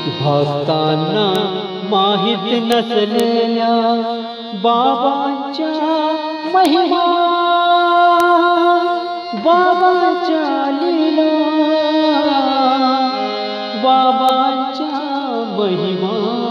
भक्तांना माहित नसलेल्या बाबांच्या महिमा, बाबांच्या लीला, बाबांच्या महिमा,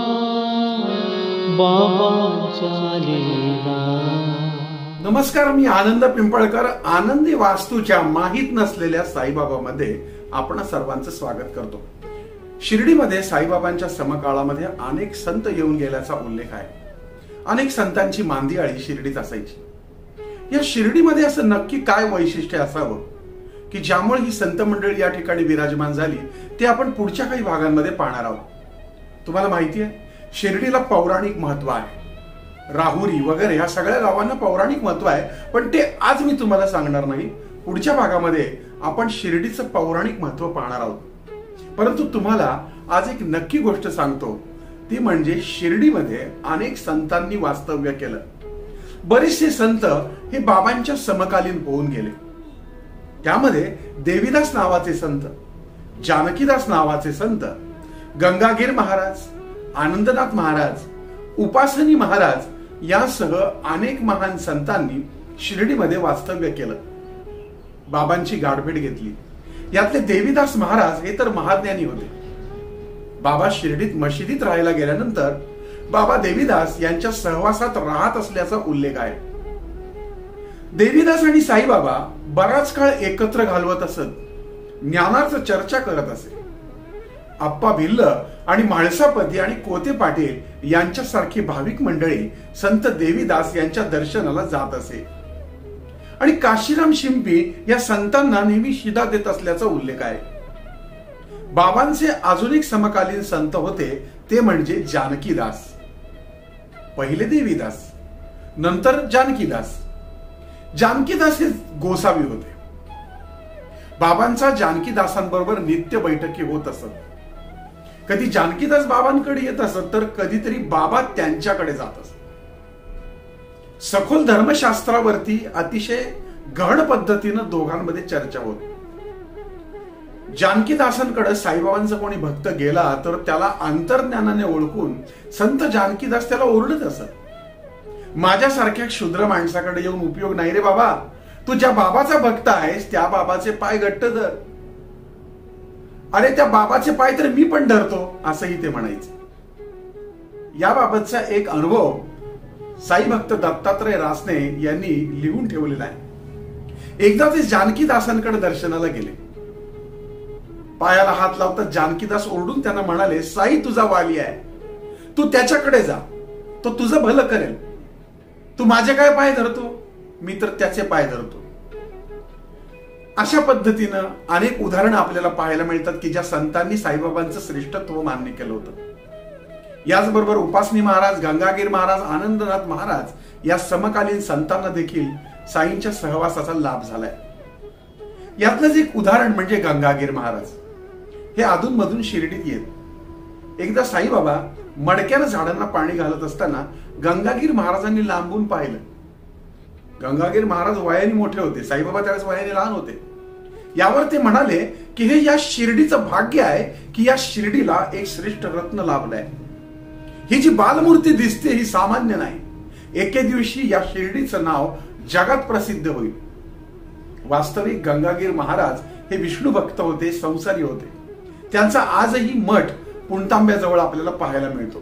बाबांच्या लीला. नमस्कार, मी आनंद पिंपळकर. आनंदी वास्तूच्या माहित नसलेल्या साईबाबामध्ये आपण सर्वांचं स्वागत करतो. शिर्डीमध्ये साईबाबांच्या समकाळामध्ये अनेक संत येऊन गेल्याचा उल्लेख आहे. अनेक संतांची मांदियाळी शिर्डीत असायची. या शिर्डीमध्ये असं नक्की काय वैशिष्ट्य असावं की ज्यामुळे ही संत मंडळी या ठिकाणी विराजमान झाली, ते आपण पुढच्या काही भागांमध्ये पाहणार आहोत. तुम्हाला माहिती आहे, शिर्डीला पौराणिक महत्व आहे. राहुरी वगैरे ह्या सगळ्या गावांना पौराणिक महत्व आहे, पण ते आज मी तुम्हाला सांगणार नाही. पुढच्या भागामध्ये आपण शिर्डीचं पौराणिक महत्व पाहणार आहोत. परंतु तुम्हाला आज एक नक्की गोष्ट सांगतो, ती म्हणजे शिर्डीमध्ये अनेक संतांनी वास्तव्य केलं. बरेचसे संत हे बाबांच्या समकालीन होऊन गेले. त्यामध्ये देवीदास नावाचे संत, जानकीदास नावाचे संत, गंगागीर महाराज, आनंदनाथ महाराज, उपासनी महाराज यासह अनेक महान संतांनी शिर्डीमध्ये वास्तव्य केलं, बाबांची गाठभेट घेतली. यातले देवीदास महाराज हे तर महाज्ञानी होते. बाबा शिर्डीत मशिदीत राहायला गेल्यानंतर बाबा देवीदास यांच्या सहवासात राहत असल्याचा उल्लेख आहे. देवीदास आणि साईबाबा बराच काळ एकत्र घालवत असत, ज्ञानाचं चर्चा करत असे. आप्पा भिल्ल आणि म्हाळसापती आणि कोते पाटील यांच्यासारखी भाविक मंडळी संत देवीदास यांच्या दर्शनाला जात असे आणि काशीराम शिंपी या संतांना नेहमी शिदा देत असल्याचा उल्लेख आहे. बाबांचे अजून एक समकालीन संत होते, ते म्हणजे जानकीदास. पहिले देवीदास, नंतर जानकीदास. जानकीदास हे गोसावी होते. बाबांचा जानकीदासांबरोबर नित्य बैठकी होत असत. कधी जानकीदास बाबांकडे येत असत, तर कधीतरी बाबा त्यांच्याकडे जात असत. सखोल धर्मशास्त्रावरती अतिशय गहन पद्धतीनं दोघांमध्ये चर्चा होत. जानकीदासांकडे साईबाबांचा कोणी भक्त गेला तर त्याला अंतर्ज्ञानाने ओळखून संत जानकीदास त्याला ओरडत असत, माझ्यासारख्या क्षुद्र माणसाकडे येऊन उपयोग नाही रे बाबा, तू ज्या बाबाचा भक्त आहेस त्या बाबाचे पाय घट्ट धर. अरे त्या बाबाचे पाय तर मी पण धरतो, असंही ते म्हणायचे. याबाबतचा एक अनुभव साई भक्त दत्तात्रय रासने यांनी लिहून ठेवलेला आहे. एकदा ते जानकीदासांकडे दर्शनाला गेले. पायाला हात लावतात जानकीदास ओरडून त्यांना म्हणाले, साई तुझा वाली आहे, तू त्याच्याकडे जा, तो तुझं भलं करेल. तू माझे काय पाय धरतो, मी तर त्याचे पाय धरतो. अशा पद्धतीनं अनेक उदाहरणं आपल्याला पाहायला मिळतात की ज्या संतांनी साईबाबांचं श्रेष्ठत्व मान्य केलं होतं. याचबरोबर उपासनी महाराज, गंगागीर महाराज, आनंदनाथ महाराज या समकालीन संतांना देखील साईंच्या सहवासाचा लाभ झालाय. यातलंच एक उदाहरण म्हणजे गंगागीर महाराज. हे अधूनमधून शिर्डीत येत. एकदा साईबाबा मडक्यानं झाडांना पाणी घालत असताना गंगागीर महाराजांनी लांबून पाहिलं. गंगागीर महाराज वयाने मोठे होते, साईबाबा त्यावेळेस वयाने लहान होते. यावर ते म्हणाले की हे या शिर्डीचं भाग्य आहे की या शिर्डीला एक श्रेष्ठ रत्न लाभलाय. ही जी बालमूर्ती दिसते ही सामान्य नाही. एके दिवशी या शिर्डीचं नाव जगात प्रसिद्ध होईल. वास्तविक गंगागीर महाराज हे विष्णू भक्त होते, संसारी होते. त्यांचा आजही मठ पुणतांब्याजवळ आपल्याला पाहायला मिळतो.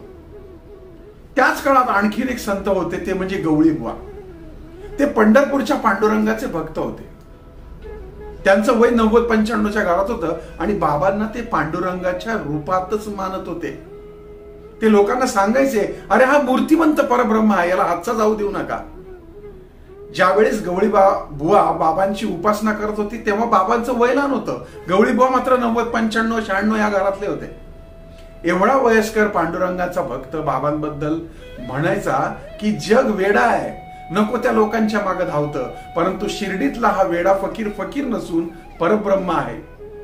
त्याच काळात आणखीन एक संत होते, ते म्हणजे गवळी बुवा. ते पंढरपूरच्या पांडुरंगाचे भक्त होते. त्यांचं वय 90-95च्या घरात होतं आणि बाबांना ते पांडुरंगाच्या रूपातच मानत होते. ते लोकांना सांगायचे, अरे हा मूर्तिमंत परब्रह्म आहे, याला हातचा जाऊ देऊ नका. ज्यावेळेस गवळी बुवा बाबांची उपासना करत होती तेव्हा बाबांचं वय लहान होतं. गवळी बुवा मात्र 90-95-96 या घरातले होते. एवढा वयस्कर पांडुरंगाचा भक्त बाबांबद्दल म्हणायचा की जग वेडा आहे, नको त्या लोकांच्या मागे धावतं, परंतु शिर्डीतला हा वेडा फकीर फकीर नसून परब्रह्म आहे.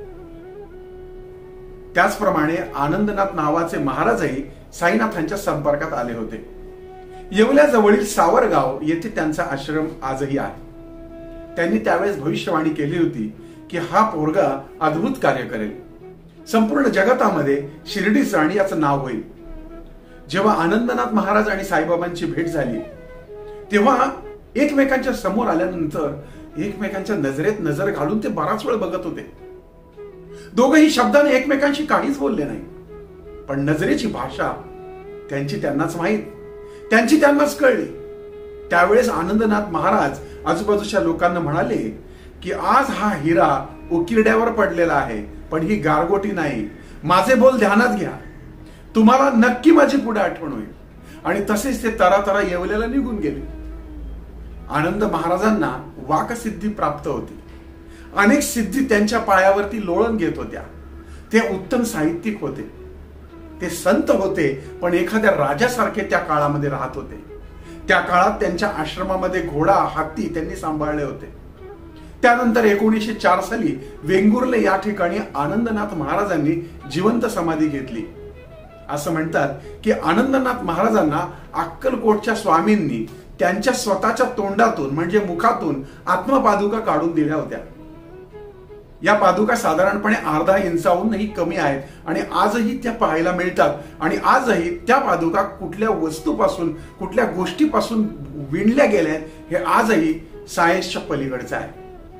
त्याचप्रमाणे आनंदनाथ नावाचे महाराजही साईनाथांच्या संपर्कात आले होते. येवल्याजवळील सावरगाव येथे त्यांचा आश्रम आजही आहे. त्यांनी त्यावेळेस भविष्यवाणी केली होती की हा पोरगा अद्भुत कार्य करेल. संपूर्ण जगतामध्ये शिर्डीचं आणि याचं नाव होईल. जेव्हा आनंदनाथ महाराज आणि साईबाबांची भेट झाली तेव्हा एकमेकांच्या समोर आल्यानंतर एकमेकांच्या नजरेत नजर घालून ते बराच वेळ बघत होते. दोघंही शब्दाने एकमेकांशी काहीच बोलले नाही, पण नजरेची भाषा त्यांची त्यांनाच माहीत, त्यांची त्यांनाच कळली. त्यावेळेस आनंदनाथ महाराज आजूबाजूच्या लोकांना म्हणाले की आज हा हिरा उकिरड्यावर पडलेला आहे, पण ही गारगोटी नाही. माझे बोल ध्यानात घ्या, तुम्हाला नक्की माझी पुढे आठवण होईल. आणि तसेच ते तरातरा येवल्याला निघून गेले. आनंद महाराजांना वाकसिद्धी प्राप्त होती. अनेक सिद्धी त्यांच्या पायावरती लोळण घेत होत्या. ते उत्तम साहित्यिक होते, ते संत होते, पण एखाद्या राजासारखे त्या काळामध्ये राहत होते. त्या काळात त्यांच्या आश्रमामध्ये घोडा, हत्ती त्यांनी सांभाळले होते. त्यानंतर 1904 साली वेंगुर्ले या ठिकाणी आनंदनाथ महाराजांनी जिवंत समाधी घेतली. असं म्हणतात की आनंदनाथ महाराजांना अक्कलकोटच्या स्वामींनी त्यांच्या स्वतःच्या तोंडातून म्हणजे मुखातून आत्मपादुका काढून दिल्या होत्या. या पादुका साधारणपणे अर्धा इंचाहूनही कमी आहेत आणि आजही त्या पाहायला मिळतात. आणि आजही त्या पादुका कुठल्या वस्तूपासून, कुठल्या गोष्टीपासून विणल्या गेल्या हे आजही सायन्सच्या पलीकडचं आहे.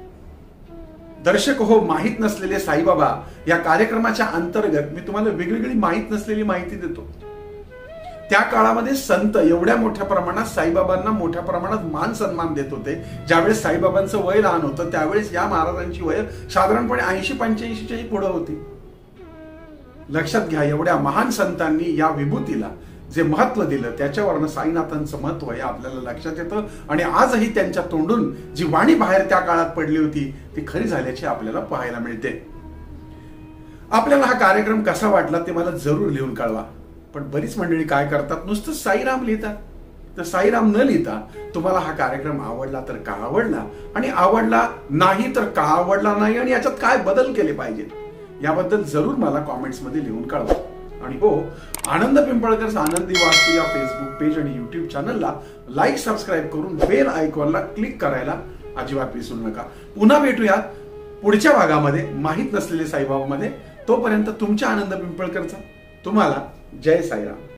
दर्शक हो, माहीत नसलेले साईबाबा या कार्यक्रमाच्या अंतर्गत मी तुम्हाला वेगवेगळी माहीत नसलेली माहिती देतो. त्या काळामध्ये संत एवढ्या मोठ्या प्रमाणात साईबाबांना मोठ्या प्रमाणात मान सन्मान देत होते. ज्यावेळेस साईबाबांचं वय लहान होतं त्यावेळेस या महाराजांची वय साधारणपणे 80-85च्याही पुढे होती. लक्षात घ्या, एवढ्या महान संतांनी या विभूतीला जे महत्व दिलं त्याच्यावरनं साईनाथांचं महत्व हे आपल्याला लक्षात येतं. आणि आजही त्यांच्या तोंडून जी वाणी बाहेर त्या काळात पडली होती ती खरी झाल्याची आपल्याला पाहायला मिळते. आपल्याला हा कार्यक्रम कसा वाटला ते मला जरूर लिहून कळवा. पण बरीच मंडळी काय करतात, नुसतं साईराम लिहितात. तर साईराम न लिहिता तुम्हाला हा कार्यक्रम आवडला तर का आवडला, आणि आवडला नाही तर का आवडला नाही, आणि याच्यात काय बदल केले पाहिजेत याबद्दल जरूर मला कॉमेंट्स मध्ये लिहून कळवा. आणि हो, आनंद पिंपळकर आनंदी वास्तू या फेसबुक पेज आणि युट्यूब चॅनलला लाईक, सबस्क्राईब करून बेल आयकॉनला क्लिक करायला अजिबात विसरू नका. पुन्हा भेटूयात पुढच्या भागामध्ये माहीत नसलेले साईबाबामध्ये. तोपर्यंत तुमच्या आनंद पिंपळकरचा तुम्हाला जय साईराम.